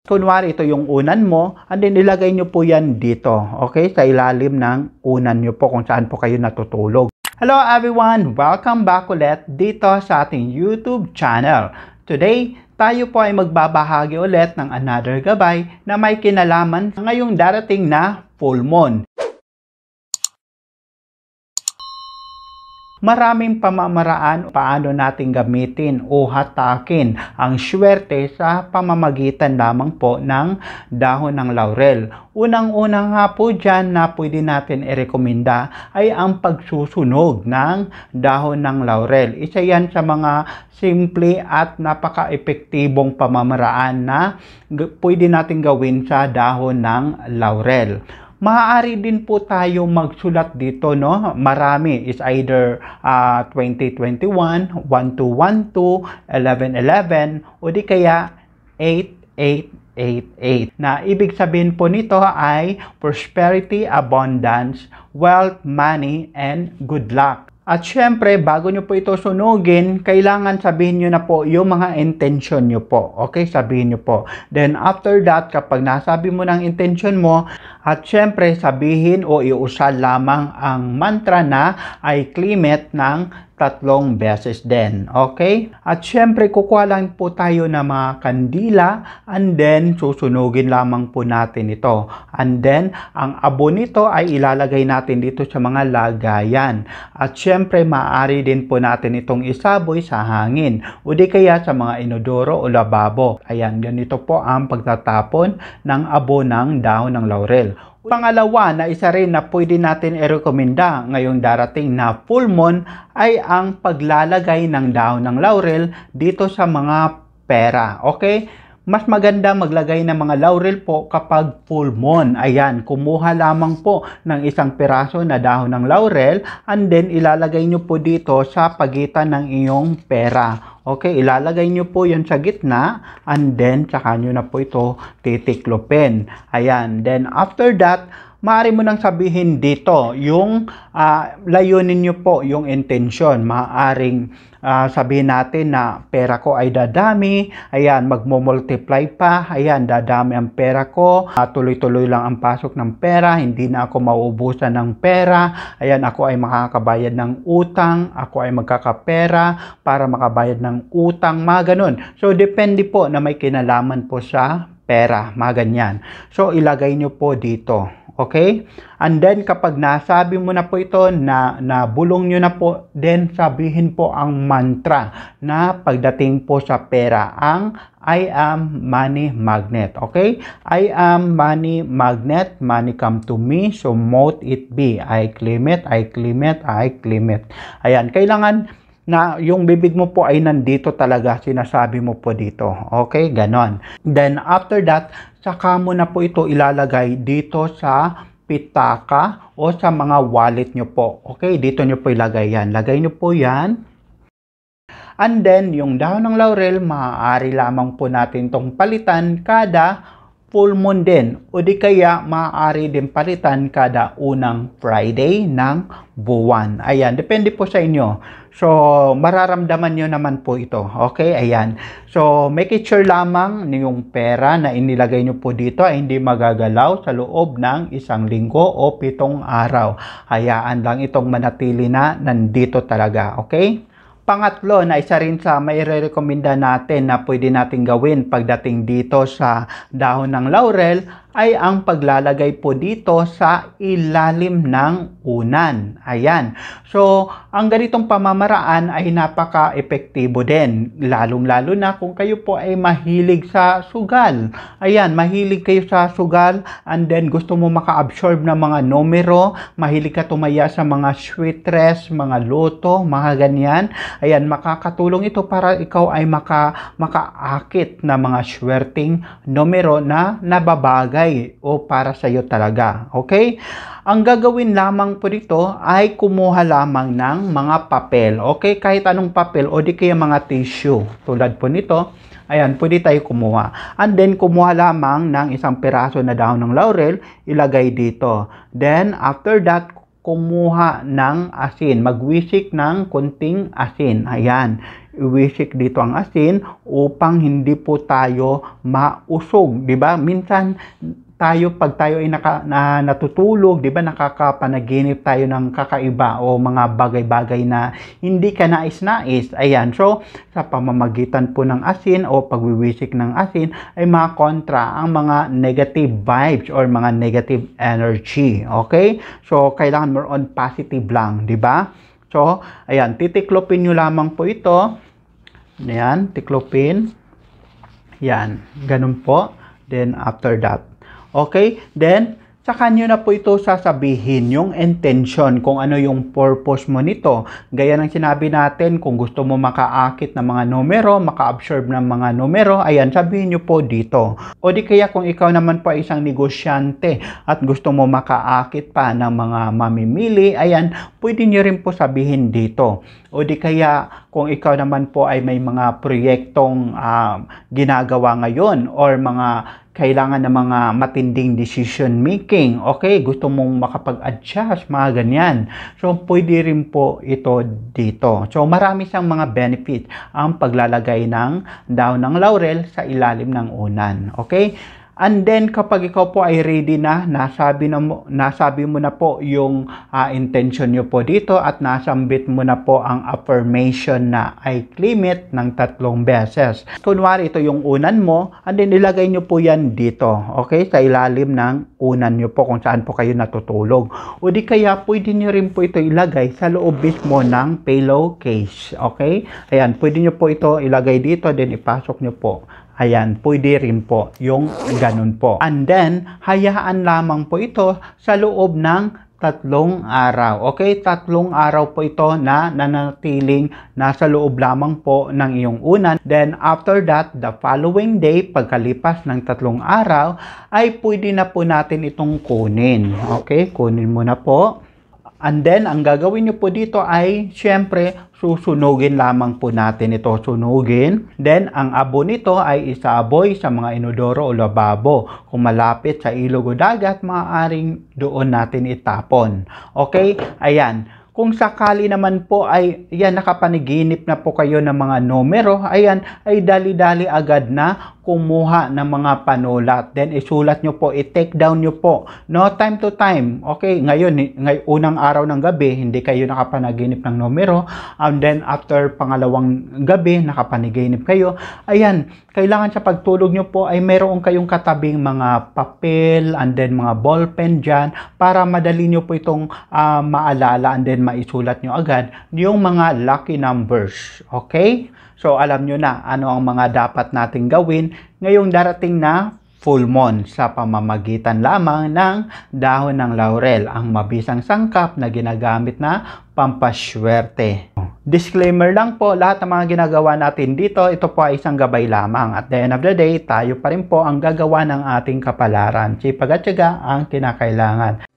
Kunwari, ito yung unan mo, and then ilagay nyo po yan dito, okay? Sa ilalim ng unan nyo po kung saan po kayo natutulog. Hello everyone! Welcome back ulit dito sa ating YouTube channel. Today, tayo po ay magbabahagi ulit ng another gabay na may kinalaman ngayong darating na full moon. Maraming pamamaraan paano natin gamitin o hatakin ang swerte sa pamamagitan lamang po ng dahon ng laurel. Unang-unang nga po dyan na pwede natin i-rekomenda ay ang pagsusunog ng dahon ng laurel. Isa yan sa mga simple at napaka-epektibong pamamaraan na pwede natin gawin sa dahon ng laurel. Maaari din po tayo magsulat dito, no? Marami is either 2021, 1212, 1111 o di kaya 8888. Na ibig sabihin po nito ay prosperity, abundance, wealth, money, and good luck. At syempre, bago nyo po ito sunugin, kailangan sabihin nyo na po yung mga intention nyo po. Okay, sabihin nyo po. Then after that, kapag nasabi mo ng intention mo, at syempre sabihin o iusal lamang ang mantra na I claim it ng 3 beses din. Okay? At syempre kukuha lang po tayo ng mga kandila and then susunugin lamang po natin ito. And then ang abo nito ay ilalagay natin dito sa mga lagayan. At syempre maaari din po natin itong isaboy sa hangin o di kaya sa mga inodoro o lababo. Ayan, ganito po ang pagtatapon ng abo ng dahon ng laurel. Pangalawa na isa rin na pwede natin i-rekomenda ngayong darating na full moon ay ang paglalagay ng dahon ng laurel dito sa mga pera. Okay? Mas maganda maglagay ng mga laurel po kapag full moon. Ayan, kumuha lamang po ng isang piraso na dahon ng laurel and then ilalagay nyo po dito sa pagitan ng iyong pera. Okay, ilalagay nyo po yun sa gitna and then saka nyo na po ito titiklopin. Ayan, then after that, maaari mo nang sabihin dito yung layunin nyo po yung intention. Maaaring sabihin natin na pera ko ay dadami, ayan, magmo-multiply pa, ayan, dadami ang pera ko, tuloy-tuloy lang ang pasok ng pera, hindi na ako mauubusan ng pera, ayan, ako ay makakabayad ng utang, ako ay magkakapera para makabayad ng utang, mga ganun. So, depende po na may kinalaman po sa pera, mga ganyan. So, ilagay nyo po dito. Okay? And then, kapag nasabi mo na po ito, na bulong nyo na po, then sabihin po ang mantra na pagdating po sa pera, ang I am money magnet. Okay? I am money magnet, money come to me, so mote it be. I claim it, I claim it, I claim it. Ayan, kailangan na yung bibig mo po ay nandito talaga, sinasabi mo po dito. Okay, ganon. Then after that, saka mo na po ito ilalagay dito sa pitaka o sa mga wallet nyo po. Okay, dito nyo po ilagay yan. Lagay nyo po yan. And then, yung dahon ng laurel, maaari lamang po natin itong palitan kada full moon din. O di kaya, maaari din palitan kada unang Friday ng buwan. Ayan, depende po sa inyo. So, mararamdaman nyo naman po ito. Okay, ayan. So, make it sure lamang yung pera na inilagay nyo po dito ay hindi magagalaw sa loob ng 1 linggo o 7 araw. Hayaan lang itong manatili na nandito talaga. Okay? Pangatlo na isa rin sa may re-recommenda natin na pwede natin gawin pagdating dito sa dahon ng laurel ay ang paglalagay po dito sa ilalim ng unan. Ayan. So, ang ganitong pamamaraan ay napaka-epektibo din. Lalong-lalo na kung kayo po ay mahilig sa sugal. Ayan, mahilig kayo sa sugal and then gusto mo maka-absorb ng mga numero, mahilig ka tumaya sa mga sweetrest, mga loto, mga ganyan. Ayan, makakatulong ito para ikaw ay makaakit na mga swerting numero na nababagay o para sa iyo talaga. Okay? Ang gagawin lamang po dito ay kumuha lamang ng mga papel. Okay? Kahit anong papel o di kaya mga tissue. Tulad po nito. Ayan, pwede tayo kumuha. And then, kumuha lamang ng isang piraso na dahon ng laurel, ilagay dito. Then, after that, kumuha ng asin, magwisik ng kunting asin. Ayan, iwisik dito ang asin upang hindi po tayo mausog, 'di ba? Minsan pag tayo ay natutulog, 'di ba, nakakapanaginip tayo ng kakaiba o mga bagay-bagay na hindi ka nais-nais. Ayan, so sa pamamagitan po ng asin o pagwiwisik ng asin ay makontra ang mga negative vibes or mga negative energy. Okay? So kailangan more on positive lang, 'di ba? So ayan, titiklopin nyo lamang po ito. Ayan, tiklopin. Yan, ganun po. Then after that, okay, then saka nyo na po ito sasabihin yung intention, kung ano yung purpose mo nito. Gaya ng sinabi natin, kung gusto mo makaakit ng mga numero, maka-absorb ng mga numero, ayan, sabihin nyo po dito. O di kaya kung ikaw naman po ay isang negosyante at gusto mo makaakit pa ng mga mamimili, ayan, pwede nyo rin po sabihin dito. O di kaya kung ikaw naman po ay may mga proyektong ginagawa ngayon or mga kailangan ng mga matinding decision making. Okay, gusto mong makapag-adjust, mga ganyan. So, pwede rin po ito dito. So, marami siyang mga benefit ang paglalagay ng dahon ng laurel sa ilalim ng unan. Okay? And then, kapag ikaw po ay ready na, nasabi mo na po yung intention nyo po dito at nasambit mo na po ang affirmation na I claim it ng 3 beses. Kunwari, ito yung unan mo, and then ilagay nyo po yan dito, okay? Sa ilalim ng unan nyo po kung saan po kayo natutulog. O di kaya, pwede nyo rin po ito ilagay sa loob mismo ng pillowcase, okay? Ayan, pwede nyo po ito ilagay dito, then ipasok nyo po. Ayan, pwede rin po yung ganun po. And then, hayaan lamang po ito sa loob ng 3 araw. Okay, 3 araw po ito na nanatiling nasa loob lamang po ng iyong unan. Then, after that, the following day, pagkalipas ng 3 araw, ay pwede na po natin itong kunin. Okay, kunin mo na po. And then, ang gagawin nyo po dito ay, syempre, susunugin lamang po natin ito. Sunugin. Then, ang abo nito ay isaboy sa mga inodoro o lababo. Kung malapit sa ilog o dagat, maaaring doon natin itapon. Okay? Ayan. Kung sakali naman po ay nakapaniginip na po kayo ng mga numero, ayan, ay dali-dali agad na kumuha ng mga panulat. Then isulat nyo po, i-take down nyo po. No, time to time. Okay, ngayon unang araw ng gabi, hindi kayo nakapanaginip ng numero. And then after pangalawang gabi, nakapanaginip kayo. Ayan, kailangan sa pagtulog nyo po ay meron kayong katabing mga papel and then mga ballpen dyan para madali nyo po itong maalala and then maisulat nyo agad yung mga lucky numbers. Okay? So, alam nyo na ano ang mga dapat nating gawin ngayong darating na full moon sa pamamagitan lamang ng dahon ng laurel, ang mabisang sangkap na ginagamit na pampaswerte. Disclaimer lang po, lahat ng mga ginagawa natin dito, ito po ay isang gabay lamang. At the end of the day, tayo pa rin po ang gagawa ng ating kapalaran. Sipag at tiyaga ang kinakailangan.